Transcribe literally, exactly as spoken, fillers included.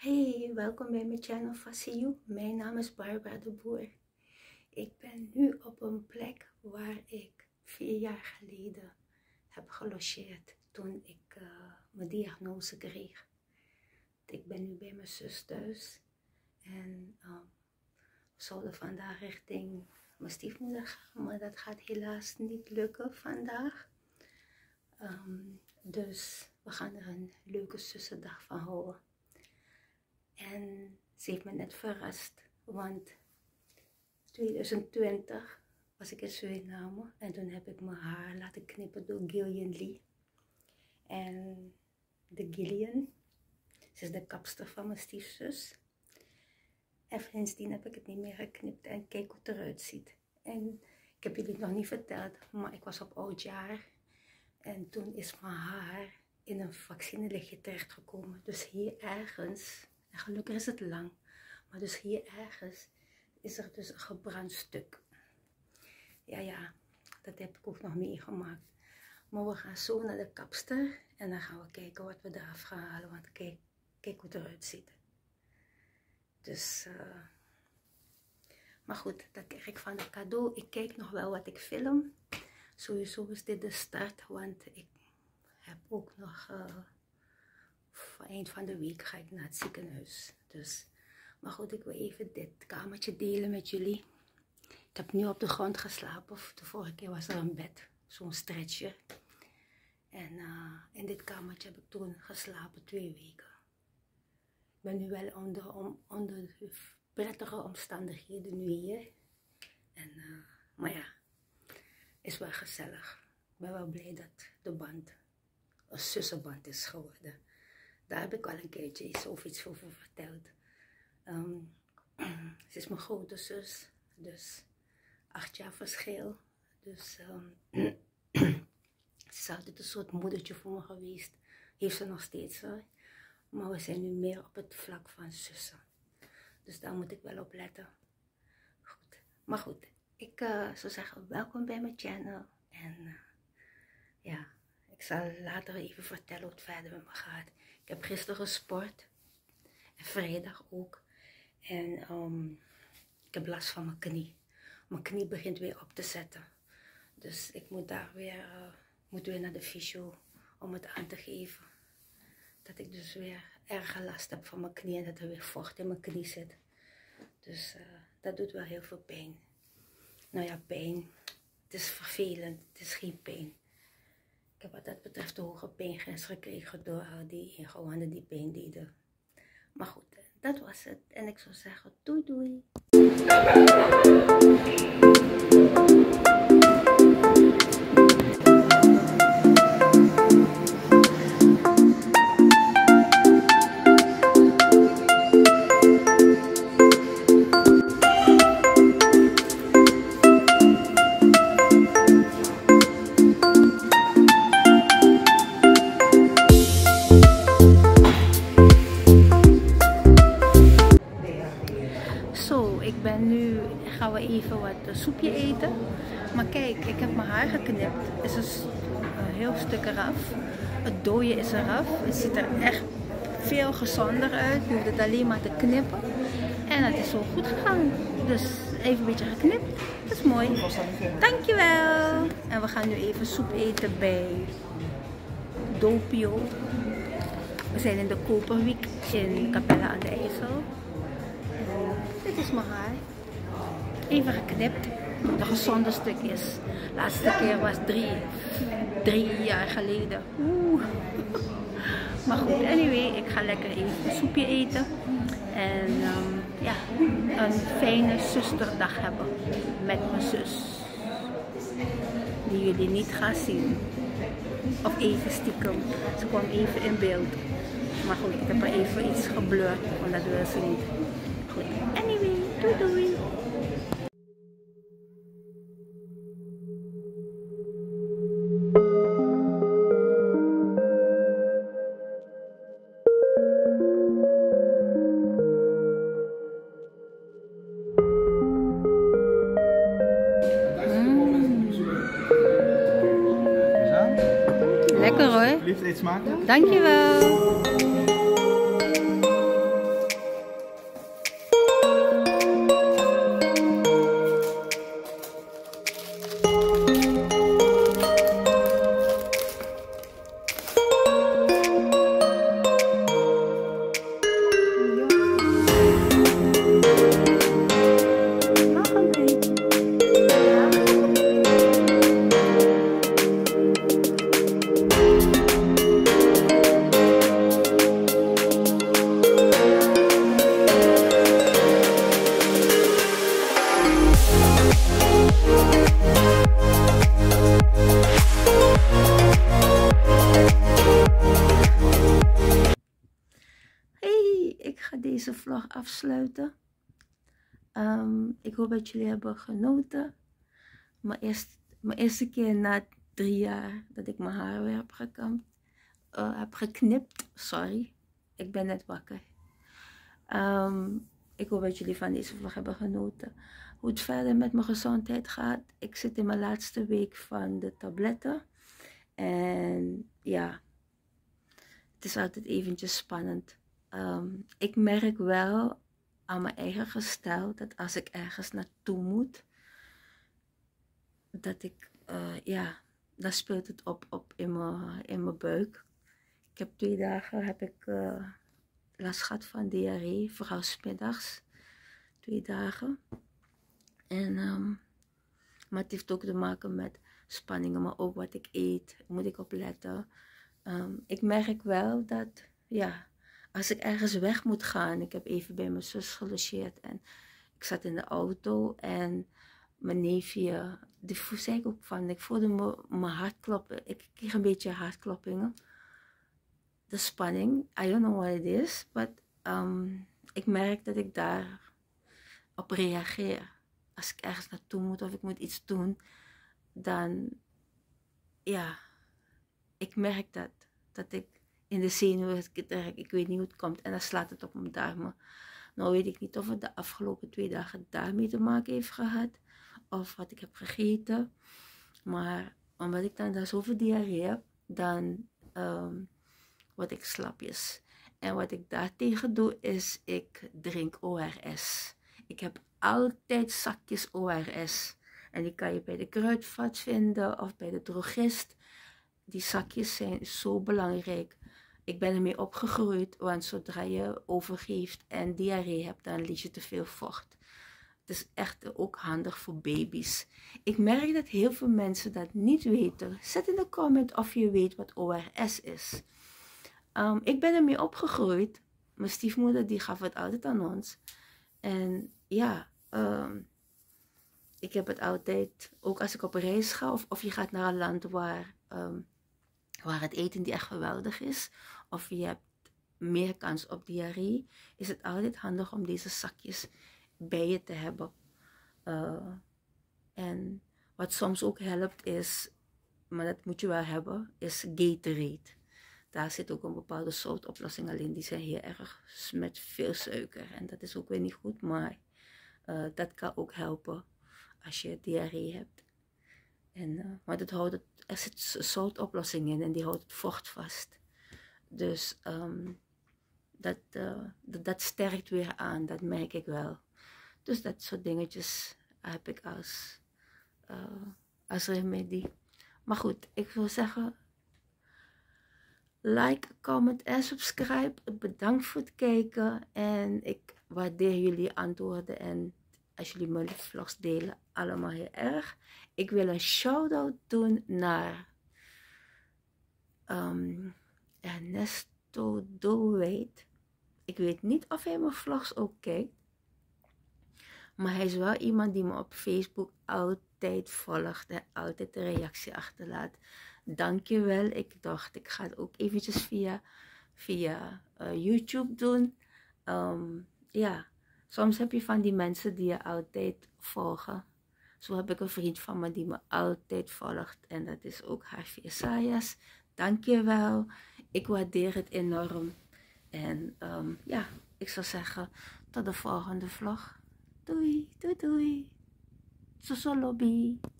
Hey, welkom bij mijn channel Fassiu. Mijn naam is Barbara de Boer. Ik ben nu op een plek waar ik vier jaar geleden heb gelogeerd toen ik uh, mijn diagnose kreeg. Ik ben nu bij mijn zus thuis en uh, we zouden vandaag richting mijn stiefmoeder gaan, maar dat gaat helaas niet lukken vandaag. Um, dus we gaan er een leuke zussendag van houden. En ze heeft me net verrast, want twintig twintig was ik in Suriname en toen heb ik mijn haar laten knippen door Gillian Lee. En de Gillian, ze is de kapster van mijn stiefzus. En sindsdien heb ik het niet meer geknipt en kijk hoe het eruit ziet. En ik heb jullie nog niet verteld, maar ik was op oudjaar en toen is mijn haar in een vaccinelichtje terechtgekomen. Dus hier ergens... En gelukkig is het lang, maar dus hier ergens is er dus een gebrand stuk. Ja, ja, dat heb ik ook nog meegemaakt. Maar we gaan zo naar de kapster en dan gaan we kijken wat we eraf gaan halen. Want kijk, kijk hoe het eruit ziet. Dus, uh, maar goed, dat krijg ik van de cadeau. Ik kijk nog wel wat ik film. Sowieso is dit de start, want ik heb ook nog... Uh, eind van de week ga ik naar het ziekenhuis. Dus, maar goed, ik wil even dit kamertje delen met jullie. Ik heb nu op de grond geslapen. De vorige keer was er een bed, zo'n stretcher. En uh, in dit kamertje heb ik toen geslapen twee weken. Ik ben nu wel onder, om, onder prettige omstandigheden nu hier. En, uh, maar ja, is wel gezellig. Ik ben wel blij dat de band een zussenband is geworden. Daar heb ik al een keertje iets over iets over verteld. Um, ze is mijn grote zus, dus acht jaar verschil. Dus um, ze is altijd een soort moedertje voor me geweest. Heeft ze nog steeds hoor. Maar we zijn nu meer op het vlak van zussen. Dus daar moet ik wel op letten. Goed. Maar goed, ik uh, zou zeggen welkom bij mijn channel. En uh, ja, ik zal later even vertellen hoe het verder met me gaat. Ik heb gisteren gesport. En vrijdag ook. En um, ik heb last van mijn knie. Mijn knie begint weer op te zetten. Dus ik moet daar weer, uh, moet weer naar de fysio om het aan te geven. Dat ik dus weer erg last heb van mijn knie en dat er weer vocht in mijn knie zit. Dus uh, dat doet wel heel veel pijn. Nou ja, pijn. Het is vervelend. Het is geen pijn. Ik heb wat dat betreft de hoge pijngrens gekregen door die ingewanden die pijn deden. Maar goed, dat was het. En ik zou zeggen, doei doei. Gaan we even wat soepje eten. Maar kijk, ik heb mijn haar geknipt. Het is een, een heel stuk eraf. Het dode is eraf. Het ziet er echt veel gezonder uit. Je hoeft het alleen maar te knippen. En het is zo goed gegaan. Dus even een beetje geknipt. Dat is mooi. Dankjewel. En we gaan nu even soep eten bij Doppio. We zijn in de Koperwiek in Capelle aan de IJssel. En dit is mijn haar. Even geknipt. De gezonde stuk is. De laatste keer was drie, drie jaar geleden. Oeh. Maar goed, anyway, ik ga lekker even een soepje eten. En um, ja, een fijne zusterdag hebben met mijn zus. Die jullie niet gaan zien. Of even stiekem. Ze kwam even in beeld. Maar goed, ik heb er even iets geblurred, want dat wil ze niet. Goed, anyway, doei doei. Lekker hoor. Liefde, eet smakelijk. Dankjewel. ga deze vlog afsluiten. Um, ik hoop dat jullie hebben genoten. Mijn eerste, mijn eerste keer na drie jaar dat ik mijn haar weer heb gekamd. Uh, heb geknipt, sorry. Ik ben net wakker. Um, ik hoop dat jullie van deze vlog hebben genoten. Hoe het verder met mijn gezondheid gaat. Ik zit in mijn laatste week van de tabletten. En ja, het is altijd eventjes spannend. Um, ik merk wel aan mijn eigen gestel dat als ik ergens naartoe moet, dat ik, uh, ja, dan speelt het op, op in mijn, in mijn buik. Ik heb twee dagen heb ik uh, last gehad van diarree, vooral 's middags. Twee dagen. En, um, maar het heeft ook te maken met spanningen, maar ook wat ik eet, moet ik opletten. Um, ik merk wel dat, ja, als ik ergens weg moet gaan, ik heb even bij mijn zus gelogeerd en ik zat in de auto en mijn neefje, die zei ik ook van, ik voelde me, mijn hart kloppen, ik kreeg een beetje hartkloppingen. De spanning, I don't know what it is, but um, ik merk dat ik daar op reageer. Als ik ergens naartoe moet of ik moet iets doen, dan, ja, ik merk dat, dat ik in de zenuwen, ik weet niet hoe het komt en dan slaat het op mijn darmen. Nou weet ik niet of het de afgelopen twee dagen daarmee te maken heeft gehad, of wat ik heb gegeten, maar omdat ik dan daar zoveel diarree heb, dan um, word ik slapjes. En wat ik daartegen doe, is ik drink O R S. Ik heb altijd zakjes O R S. En die kan je bij de kruidvat vinden of bij de drogist. Die zakjes zijn zo belangrijk. Ik ben ermee opgegroeid, want zodra je overgeeft en diarree hebt, dan lies je te veel vocht. Het is echt ook handig voor baby's. Ik merk dat heel veel mensen dat niet weten. Zet in de comment of je weet wat O R S is. Um, ik ben ermee opgegroeid. Mijn stiefmoeder die gaf het altijd aan ons. En ja, um, ik heb het altijd, ook als ik op reis ga of, of je gaat naar een land waar, um, waar het eten die echt geweldig is. Of je hebt meer kans op diarree. Is het altijd handig om deze zakjes bij je te hebben. Uh, en wat soms ook helpt is, maar dat moet je wel hebben, is Gatorade. Daar zit ook een bepaalde zoutoplossing, alleen die zijn heel erg met veel suiker. En dat is ook weer niet goed, maar uh, dat kan ook helpen als je diarree hebt. En, uh, maar dat houdt het, er zit zoutoplossing in en die houdt het vocht vast. Dus um, dat, uh, dat, dat sterkt weer aan, dat merk ik wel. Dus dat soort dingetjes heb ik als, uh, als remedie. Maar goed, ik wil zeggen, like, comment en subscribe. Bedankt voor het kijken. En ik waardeer jullie antwoorden. En als jullie mijn vlogs delen, allemaal heel erg. Ik wil een shout-out doen naar um, Ernesto Doweet. Ik weet niet of hij mijn vlogs ook kijkt. Maar hij is wel iemand die me op Facebook altijd volgt. En altijd een reactie achterlaat. Dankjewel. Ik dacht, ik ga het ook eventjes via, via uh, YouTube doen. Um, ja, soms heb je van die mensen die je altijd volgen. Zo heb ik een vriend van me die me altijd volgt. En dat is ook Harvey Isaias. Dankjewel. Ik waardeer het enorm. En um, ja, ik zou zeggen, tot de volgende vlog. Doei, doei, doei. Soso lobby.